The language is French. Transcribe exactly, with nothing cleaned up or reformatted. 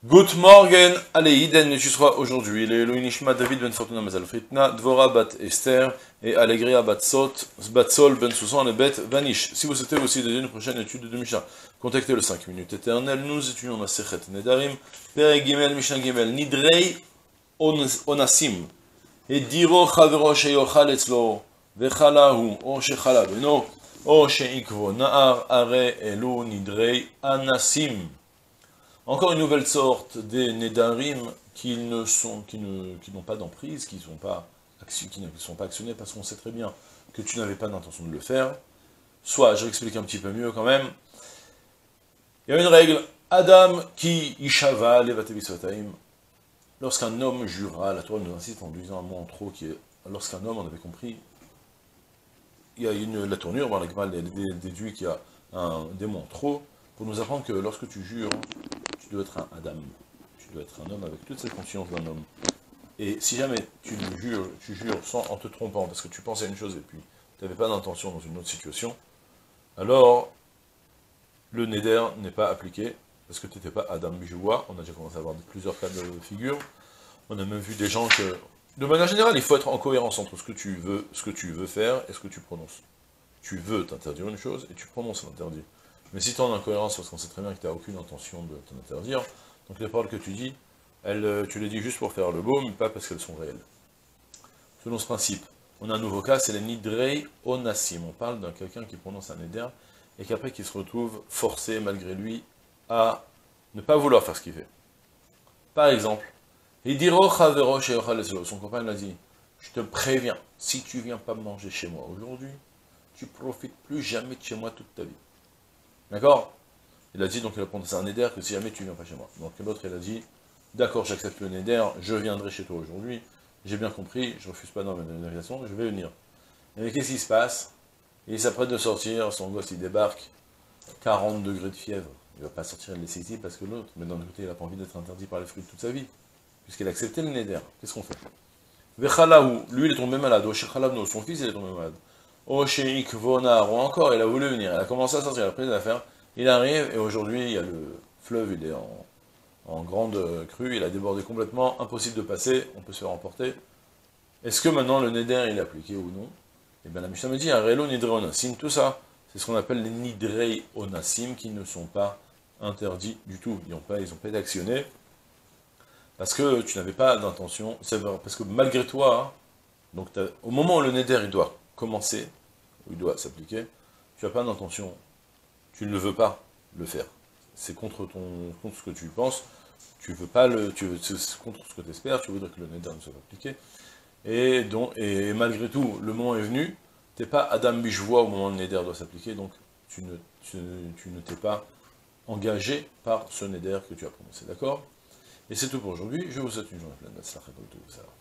Good morgen, allez, Iden, tu seras aujourd'hui, le Elohim Nishma David ben Fortuna Mazal Fritna, Dvora bat Esther, et Allegria bat Sot, Batsol ben Susan et Bet Vanish. Si vous souhaitez aussi dédier une prochaine étude de Mishnah, contactez le cinq minutes éternelles, nous étudions la Sechet Nedarim, Pere Gimel, Mishnah Gimel, Nidrei Onasim, et Diro Chavero Sheyochal Etzlo, Vechalahu, O Shechala Beno, O Sheikvo, Nahar, Are, Elu, Nidrei Anasim. Encore une nouvelle sorte des Nedarim qui ne sont, qui ne, qui n'ont pas d'emprise, qui sont pas, qui ne sont pas actionnés parce qu'on sait très bien que tu n'avais pas d'intention de le faire. Soit, je l'explique un petit peu mieux quand même. Il y a une règle, Adam qui ishava levatevisvataim. Lorsqu'un homme jura, la Torah nous insiste en disant un mot en trop qui est, lorsqu'un homme, on avait compris, il y a une, la tournure, bon, la Gemara déduit qu'il y a un démon en trop, pour nous apprendre que lorsque tu jures, tu dois être un Adam, tu dois être un homme avec toute cette conscience d'un homme. Et si jamais tu jures, tu jures sans, en te trompant, parce que tu pensais à une chose et puis tu n'avais pas d'intention dans une autre situation, alors le Neder n'est pas appliqué, parce que tu n'étais pas Adam Bijoua. On a déjà commencé à avoir plusieurs cas de figure. On a même vu des gens que, de manière générale, il faut être en cohérence entre ce que tu veux, ce que tu veux faire et ce que tu prononces. Tu veux t'interdire une chose et tu prononces l'interdit. Mais si tu es en incohérence, parce qu'on sait très bien que tu n'as aucune intention de t'en interdire, donc les paroles que tu dis, elles, tu les dis juste pour faire le beau, mais pas parce qu'elles sont réelles. Selon ce principe, on a un nouveau cas, c'est les Nidrei Onassim. On parle d'un quelqu'un qui prononce un Neder, et qu'après qui se retrouve forcé, malgré lui, à ne pas vouloir faire ce qu'il fait. Par exemple, son copain l'a dit, je te préviens, si tu viens pas manger chez moi aujourd'hui, tu profites plus jamais de chez moi toute ta vie. D'accord? Il a dit, donc il a prononcé un Neder, que si jamais tu viens pas chez moi. Donc l'autre, il a dit, d'accord, j'accepte le Neder, je viendrai chez toi aujourd'hui, j'ai bien compris, je refuse pas dans ma invitation, je vais venir. Mais qu'est-ce qui se passe? Il s'apprête de sortir, son gosse il débarque, quarante degrés de fièvre. Il va pas sortir et le laisser ici parce que l'autre, mais d'un autre côté, il n'a pas envie d'être interdit par les fruits toute sa vie, puisqu'il a accepté le Neder. Qu'est-ce qu'on fait? Vechalahu, lui il est tombé malade, Oshechalabno, son fils il est tombé malade. Osheik Vonar, ou encore, il a voulu venir, il a commencé à sortir, il a pris des affaires, il arrive, et aujourd'hui, il y a le fleuve, il est en, en grande crue, il a débordé complètement, impossible de passer, on peut se faire emporter. Est-ce que maintenant le Neder, il est appliqué ou non? Et bien la Mishnah me dit, un Relo Nidrei Onassim, tout ça, c'est ce qu'on appelle les Nidrei Onassim, qui ne sont pas interdits du tout, ils n'ont pas, ils ont pas été actionnés, parce que tu n'avais pas d'intention, parce que malgré toi, donc au moment où le Neder, il doit commencer, où il doit s'appliquer, tu n'as pas d'intention, tu ne veux pas le faire. C'est contre ton, contre ce que tu penses, tu veux pas le, tu veux, c'est contre ce que tu espères, tu voudrais que le Neder ne soit pas appliqué, et, donc, et malgré tout, le moment est venu, tu n'es pas Adam Bishvoa au moment où le Neder doit s'appliquer, donc tu ne, tu, tu ne t'es pas engagé par ce Neder que tu as prononcé, d'accord? Et c'est tout pour aujourd'hui, je vous souhaite une journée pleine de